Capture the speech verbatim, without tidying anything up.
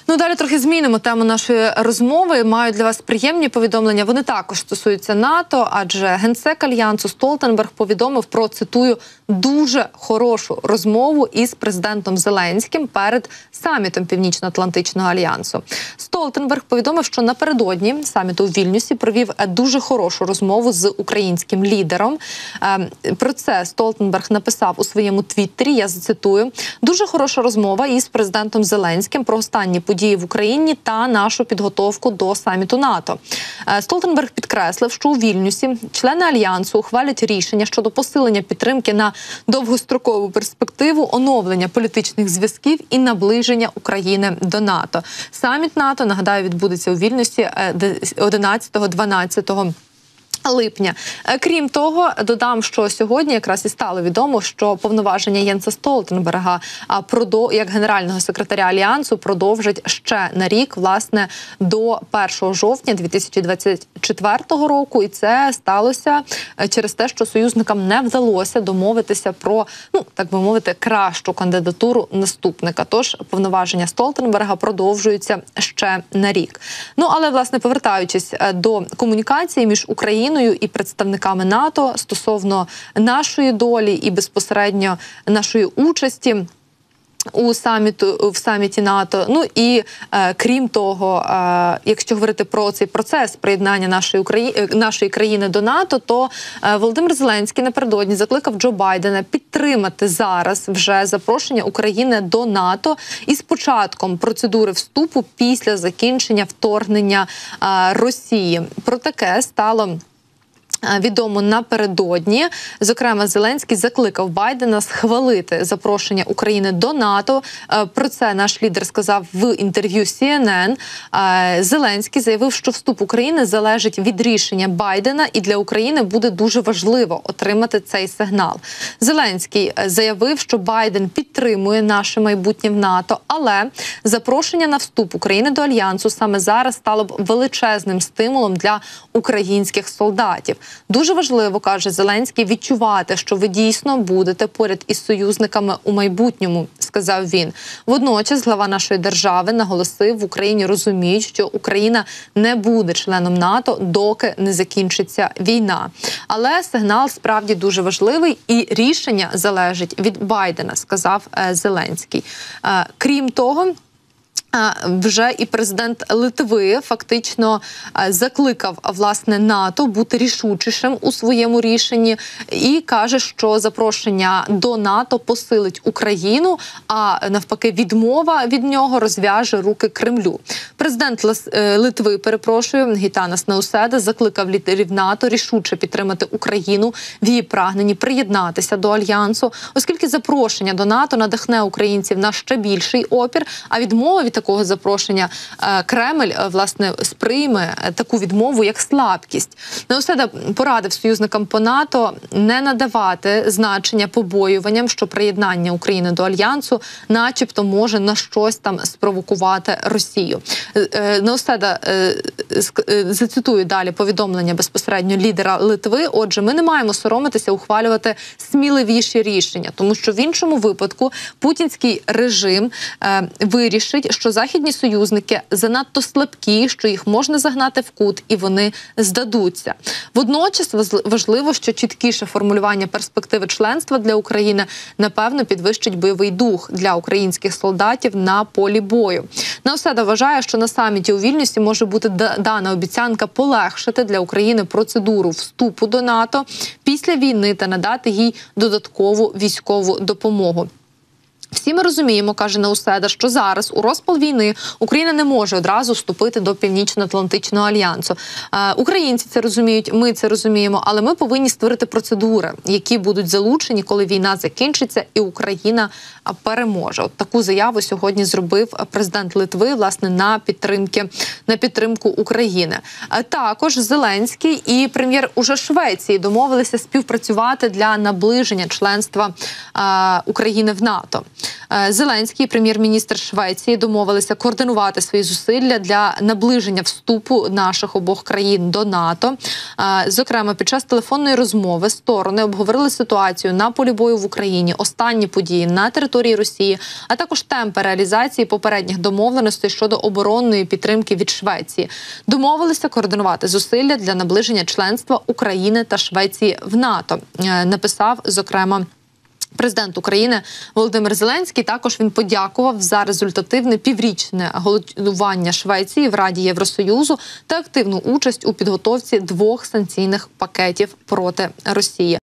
Ну, далі трохи змінимо тему нашої розмови. Маю для вас приємні повідомлення. Вони також стосуються НАТО, адже генсек Альянсу Столтенберг повідомив про, цитую, дуже хорошу розмову із президентом Зеленським перед самітом Північно-Атлантичного альянсу. Столтенберг повідомив, що напередодні саміту у Вільнюсі провів дуже хорошу розмову з українським лідером. Про це Столтенберг написав у своєму твіттері, я зацитую, «Дуже хороша розмова із президентом Зеленським про останні події в Україні та нашу підготовку до саміту НАТО». Столтенберг підкреслив, що у Вільнюсі члени Альянсу ухвалять рішення щодо посилення підтримки на довгострокову перспективу, оновлення політичних зв'язків і наближення України до НАТО. Саміт НАТО, нагадаю, відбудеться у Вільнюсі одинадцятого-дванадцятого липня. Крім того, додам, що сьогодні якраз і стало відомо, що повноваження Єнса Столтенберга як генерального секретаря Альянсу продовжать ще на рік, власне, до першого жовтня дві тисячі двадцять четвертого року. І це сталося через те, що союзникам не вдалося домовитися про, ну, так би мовити, кращу кандидатуру наступника. Тож повноваження Столтенберга продовжуються ще на рік. Ну, але, власне, повертаючись до комунікації між Україною і представниками НАТО стосовно нашої долі і безпосередньо нашої участі у саміту, в саміті НАТО. Ну і е, крім того, е, якщо говорити про цей процес приєднання нашої, Украї... нашої країни до НАТО, то е, Володимир Зеленський напередодні закликав Джо Байдена підтримати зараз вже запрошення України до НАТО із початком процедури вступу після закінчення вторгнення е, Росії. Про таке стало відомо напередодні. Зокрема, Зеленський закликав Байдена схвалити запрошення України до НАТО. Про це наш лідер сказав в інтерв'ю Сі Ен Ен. Зеленський заявив, що вступ України залежить від рішення Байдена, і для України буде дуже важливо отримати цей сигнал. Зеленський заявив, що Байден підтримує наше майбутнє в НАТО, але запрошення на вступ України до Альянсу саме зараз стало б величезним стимулом для українських солдатів. Дуже важливо, каже Зеленський, відчувати, що ви дійсно будете поряд із союзниками у майбутньому, сказав він. Водночас глава нашої держави наголосив, в Україні розуміють, що Україна не буде членом НАТО, доки не закінчиться війна. Але сигнал справді дуже важливий і рішення залежить від Байдена, сказав Зеленський. Крім того, вже і президент Литви фактично закликав, власне, НАТО бути рішучішим у своєму рішенні і каже, що запрошення до НАТО посилить Україну, а навпаки відмова від нього розв'яже руки Кремлю. Президент Литви, перепрошую, Гітанас Науседа закликав лідерів НАТО рішуче підтримати Україну в її прагненні приєднатися до Альянсу, оскільки запрошення до НАТО надихне українців на ще більший опір, а відмова від такого запрошення Кремль, власне, сприйме таку відмову як слабкість. Науседа порадив союзникам по НАТО не надавати значення побоюванням, що приєднання України до Альянсу начебто може на щось там спровокувати Росію. Науседа, зацитую далі повідомлення безпосередньо лідера Литви. Отже, ми не маємо соромитися ухвалювати сміливіші рішення, тому що в іншому випадку путінський режим е, вирішить, що західні союзники занадто слабкі, що їх можна загнати в кут і вони здадуться. Водночас важливо, що чіткіше формулювання перспективи членства для України напевно підвищить бойовий дух для українських солдатів на полі бою. Науседа вважає, що на саміті у Вільнюсі може бути дана обіцянка полегшити для України процедуру вступу до НАТО після війни та надати їй додаткову військову допомогу. Всі ми розуміємо, каже Науседа, що зараз у розпал війни Україна не може одразу вступити до Північно-Атлантичного альянсу. Е, українці це розуміють, ми це розуміємо, але ми повинні створити процедури, які будуть залучені, коли війна закінчиться і Україна переможе. От таку заяву сьогодні зробив президент Литви, власне, на підтримки, на підтримку України. Е, також Зеленський і прем'єр уже Швеції домовилися співпрацювати для наближення членства е, України в НАТО. Зеленський, прем'єр-міністр Швеції, домовилися координувати свої зусилля для наближення вступу наших обох країн до НАТО. Зокрема, під час телефонної розмови сторони обговорили ситуацію на полі бою в Україні, останні події на території Росії, а також темпи реалізації попередніх домовленостей щодо оборонної підтримки від Швеції. Домовилися координувати зусилля для наближення членства України та Швеції в НАТО, написав, зокрема, президент України Володимир Зеленський. Також він подякував за результативне піврічне головування Швеції в Раді Євросоюзу та активну участь у підготовці двох санкційних пакетів проти Росії.